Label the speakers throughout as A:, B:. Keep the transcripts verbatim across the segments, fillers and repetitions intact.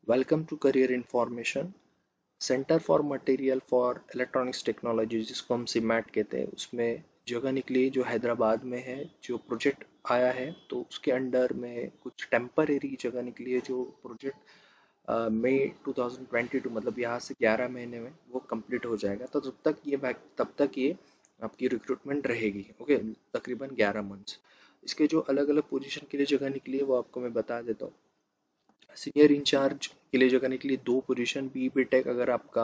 A: Welcome to career information. Centre for material for electronics technology, जिसको हम सिमैट कहते हैं, उसमें जगह निकली जो हैदराबाद में है। जो प्रोजेक्ट आया है तो उसके अंडर में कुछ टेम्परेरी जगह निकली है। जो project May two thousand twenty two मतलब यहाँ से ग्यारह महीने में वो कंप्लीट हो जाएगा। तो तब तक ये बैक तब तक ये आपकी रिक्रूटमेंट रहेगी। ओके, तकरीबन ग्यारह मंथ्स। इसके जो अलग अलग पोजीशन के लिए जगह निकली है वो आपको मैं बता देता हूँ। सीनियर इंचार्ज के लिए जगह के लिए दो पोजीशन, बी बी टेक अगर आपका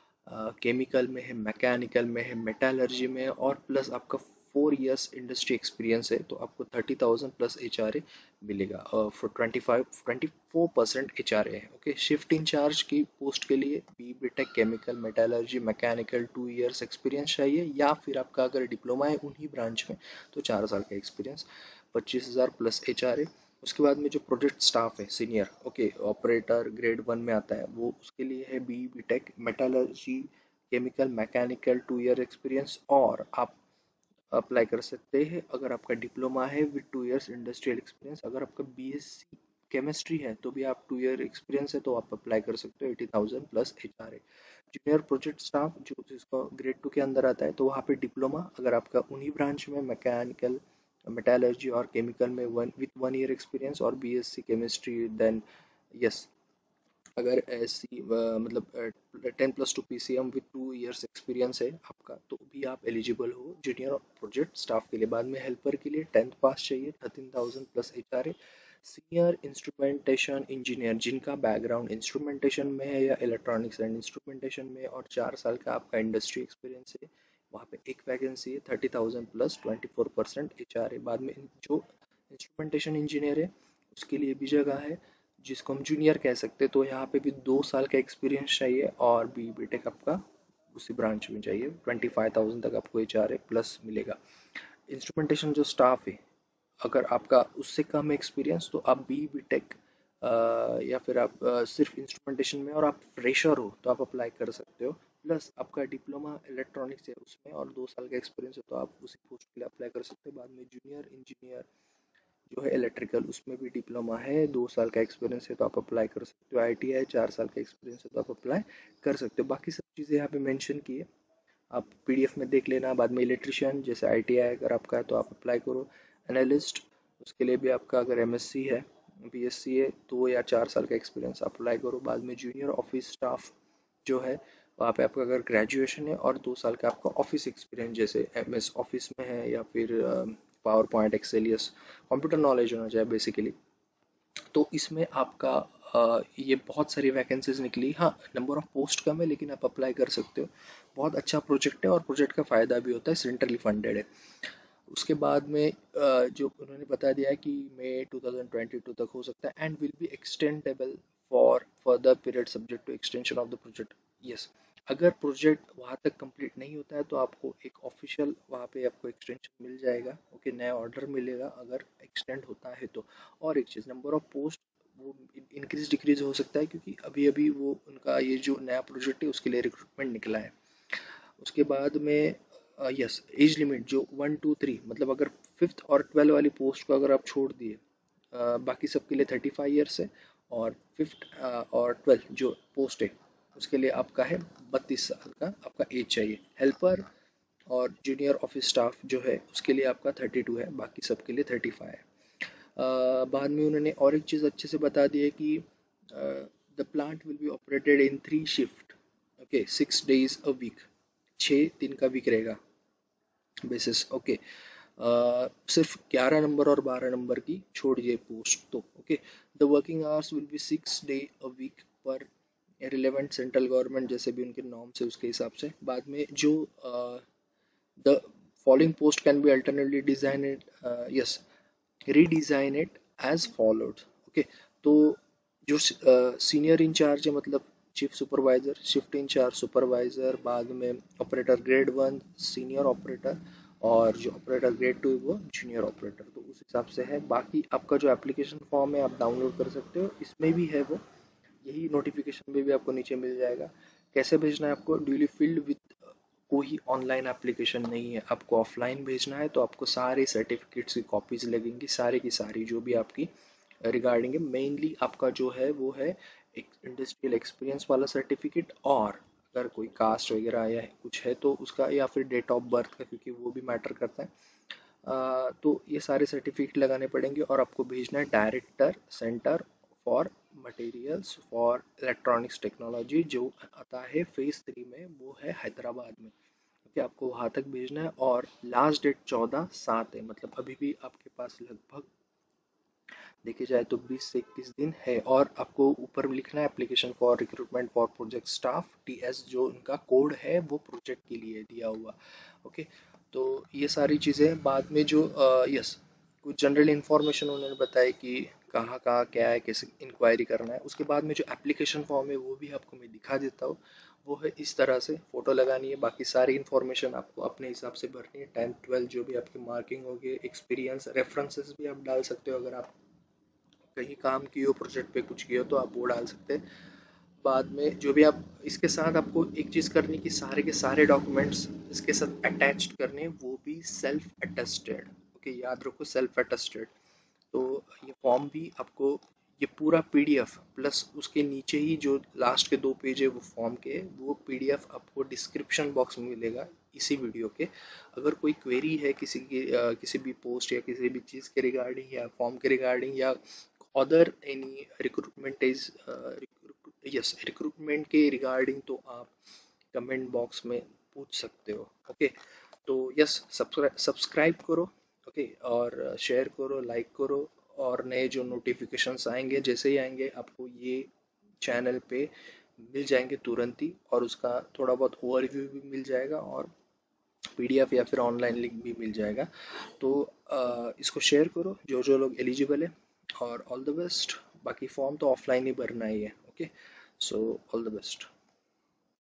A: केमिकल में है, मैकेनिकल में है, मेटालर्जी में है और प्लस आपका फोर इयर्स इंडस्ट्री एक्सपीरियंस है तो आपको thirty thousand plus H R A मिलेगा। और for twenty five twenty four percent H R A है। ओके, शिफ्ट इंचार्ज की पोस्ट के लिए B B tech chemical, metallurgy, mechanical two years experience चाहिए, या फिर आपका अगर डिप्लोमा है उन्हीं ब्रांच में तो चार साल का एक्सपीरियंस, पच्चीस हज़ार प्लस एच आर ए। उसके बाद में जो प्रोजेक्ट स्टाफ है senior, okay, operator grade one में आता है, वो उसके लिए है B B tech, metallurgy, chemical, mechanical two year experience. और आप अप्लाई कर सकते हैं अगर आपका डिप्लोमा है with two years industrial experience. अगर आपका बी एस सी केमिस्ट्री है तो भी आप टू ईयर एक्सपीरियंस है तो आप अप्लाई कर सकते हो, eighty thousand plus H R A. Junior project staff जो जिसका ग्रेड टू के अंदर आता है तो वहाँ पे डिप्लोमा अगर आपका उन्हीं ब्रांच में मैकेनिकल, मेटालर्जी और केमिकल में one with one year experience और B S C chemistry, then yes. अगर ऐसी मतलब ten plus two P C M with two years experience है आपका तो भी आप एलिजिबल हो जूनियर प्रोजेक्ट स्टाफ के लिए। बाद में हेल्पर के लिए टेंथ पास चाहिए, thirteen thousand plus H R A. Senior instrumentation engineer जिनका बैकग्राउंड इंस्ट्रूमेंटेशन में है या इलेक्ट्रॉनिक्स एंड इंस्ट्रूमेंटेशन में और चार साल का आपका इंडस्ट्री एक्सपीरियंस है, वहाँ पे एक वैकेंसी है, thirty thousand plus twenty four percent H R A. बाद में जो इंस्ट्रूमेंटेशन इंजीनियर है उसके लिए भी जगह है, जिसको हम जूनियर कह सकते हैं। तो यहाँ पे भी दो साल का एक्सपीरियंस चाहिए और बी बीटेक आपका उसी ब्रांच में चाहिए। ट्वेंटी फाइव थाउजेंड तक आपको एच आर ए प्लस मिलेगा। इंस्ट्रूमेंटेशन जो स्टाफ है, अगर आपका उससे कम एक्सपीरियंस तो आप बी बीटेक या फिर आप अ, सिर्फ इंस्ट्रूमेंटेशन में और आप फ्रेशर हो तो आप अप्लाई कर सकते हो। प्लस आपका डिप्लोमा इलेक्ट्रॉनिक्स है उसमें और दो साल का एक्सपीरियंस है तो आप उसी पोस्ट के लिए अप्लाई कर सकते हो। बाद में जूनियर इंजीनियर जो है इलेक्ट्रिकल, उसमें भी डिप्लोमा है, दो साल का एक्सपीरियंस है तो आप अप्लाई कर सकते हो। आई टी आई चार साल का एक्सपीरियंस है तो आप अप्लाई कर सकते हो। बाकी सब चीज़ें यहाँ पे मेंशन की है, आप पी डी एफ में देख लेना। बाद में इलेक्ट्रिशियन जैसे आई टी आई अगर आपका है तो आप अप्लाई करो। एनालिस्ट उसके लिए भी आपका अगर एम एस सी है, बी एस सी है तो या चार साल का एक्सपीरियंस आप अप्लाई करो। बाद में जूनियर ऑफिस स्टाफ जो है वहाँ पे आपका अगर ग्रेजुएशन है और दो साल का आपका ऑफिस एक्सपीरियंस जैसे एम एस ऑफिस में है या फिर पावर पॉइंट एक्सेलियस कंप्यूटर नॉलेज होना चाहिए बेसिकली। तो इसमें आपका अ, ये बहुत सारी वैकेंसीज निकली। हाँ, नंबर ऑफ पोस्ट कम है लेकिन आप अप्लाई कर सकते हो। बहुत अच्छा प्रोजेक्ट है और प्रोजेक्ट का फ़ायदा भी होता है, सेंट्रली फंडेड है। उसके बाद में अ, जो उन्होंने बता दिया है कि May two thousand twenty two तक हो सकता है and will be extendable for further period subject to extension of the project. Yes, अगर प्रोजेक्ट वहाँ तक कंप्लीट नहीं होता है तो आपको एक ऑफिशियल वहाँ पे आपको एक्सटेंशन मिल जाएगा। ओके, नया ऑर्डर मिलेगा अगर एक्सटेंड होता है तो। और एक चीज़, नंबर ऑफ पोस्ट वो इंक्रीज डिक्रीज हो सकता है क्योंकि अभी अभी वो उनका ये जो नया प्रोजेक्ट है उसके लिए रिक्रूटमेंट निकला है। उसके बाद में यस, एज लिमिट जो वन टू थ्री मतलब अगर फिफ्थ और ट्वेल्व वाली पोस्ट को अगर आप छोड़ दिए, अ, बाकी सबके लिए थर्टी फाइव ईयर्स है। और फिफ्थ और ट्वेल्थ जो पोस्ट है उसके लिए आपका है बत्तीस साल का आपका एज चाहिए। हेल्पर और जूनियर ऑफिस स्टाफ जो है उसके लिए आपका थर्टी टू है, बाकी सबके लिए थर्टी फाइव है। अ, बाद में उन्होंने और एक चीज़ अच्छे से बता दी है कि the plant will be operated in three shift. Okay, six days a week, छः दिन का वीक रहेगा बेसिस। ओके, सिर्फ ग्यारह नंबर और बारह नंबर की छोड़िए पोस्ट तो। Okay, the working hours will be six day a week per relevant central government जैसे भी उनके नॉर्म्स है उसके हिसाब से। बाद में जो the following post can be alternately designed, yes, redesign it as followed. Okay, तो जो सीनियर इंचार्ज है मतलब chief supervisor, shift incharge supervisor, बाद में operator grade one senior operator और जो ऑपरेटर ग्रेड टू है वो जूनियर ऑपरेटर, तो उस हिसाब से है। बाकी आपका जो एप्लीकेशन फॉर्म है आप डाउनलोड कर सकते हो, इसमें भी है वो, यही नोटिफिकेशन में भी आपको नीचे मिल जाएगा। कैसे भेजना है आपको, ड्यूली फील्ड विथ, कोई ऑनलाइन एप्लीकेशन नहीं है, आपको ऑफलाइन भेजना है तो आपको सारे सर्टिफिकेट्स की कॉपीज लगेंगी, सारी की सारी जो भी आपकी रिगार्डिंग है। मेनली आपका जो है वो है एक इंडस्ट्रियल एक्सपीरियंस वाला सर्टिफिकेट, और अगर कोई कास्ट वगैरह या कुछ है तो उसका, या फिर डेट ऑफ बर्थ का, क्योंकि वो भी मैटर करता है। अ, तो ये सारे सर्टिफिकेट लगाने पड़ेंगे और आपको भेजना है director centre for materials for electronics technology, जो आता है फेज थ्री में, वो है हैदराबाद में। ओके, आपको वहाँ तक भेजना है और लास्ट डेट चौदह सात है, मतलब अभी भी आपके पास लगभग देखे जाए तो बीस से इक्कीस दिन है। और आपको ऊपर लिखना है application for recruitment for project staff, T S जो उनका कोड है वो प्रोजेक्ट के लिए दिया हुआ। ओके, तो ये सारी चीज़ें बाद में जो यस, कुछ जनरल इन्फॉर्मेशन उन्होंने बताया कि कहाँ कहाँ क्या है, कैसे इंक्वायरी करना है। उसके बाद में जो एप्लीकेशन फॉर्म है वो भी आपको मैं दिखा देता हूँ। वो है इस तरह से, फोटो लगानी है, बाकी सारी इन्फॉर्मेशन आपको अपने हिसाब से भरनी है। टेंथ ट्वेल्थ जो भी आपकी मार्किंग होगी, एक्सपीरियंस रेफरेंसेस भी आप डाल सकते हो, अगर आप कहीं काम किए हो, प्रोजेक्ट पे कुछ किए हो तो आप वो डाल सकते हैं। बाद में जो भी आप, इसके साथ आपको एक चीज़ करनी कि सारे के सारे डॉक्यूमेंट्स इसके साथ अटैच्ड करने, वो भी सेल्फ अटेस्टेड। ओके, याद रखो सेल्फ अटेस्टेड। तो ये फॉर्म भी आपको, ये पूरा पीडीएफ प्लस उसके नीचे ही जो लास्ट के दो पेज है वो फॉर्म के, वो पीडीएफ आपको डिस्क्रिप्शन बॉक्स में मिलेगा इसी वीडियो के। अगर कोई क्वेरी है किसी की, अ, किसी भी पोस्ट या किसी भी चीज़ के रिगार्डिंग, या फॉर्म के रिगार्डिंग, या other any recruitment is yes recruitment के रिगार्डिंग, तो आप कमेंट बॉक्स में पूछ सकते हो। ओके, तो यस, सब्सक्राइब सब्सक्राइब करो। ओके, और शेयर करो, लाइक करो, और नए जो नोटिफिकेशंस आएंगे, जैसे ही आएंगे आपको ये चैनल पे मिल जाएंगे तुरंत ही, और उसका थोड़ा बहुत ओवरव्यू भी मिल जाएगा, और पीडीएफ या फिर ऑनलाइन लिंक भी मिल जाएगा। तो अ, इसको शेयर करो जो जो लोग एलिजिबल है, और ऑल द बेस्ट। बाकी फॉर्म तो ऑफलाइन ही भरना ही है। Okay, so all the best.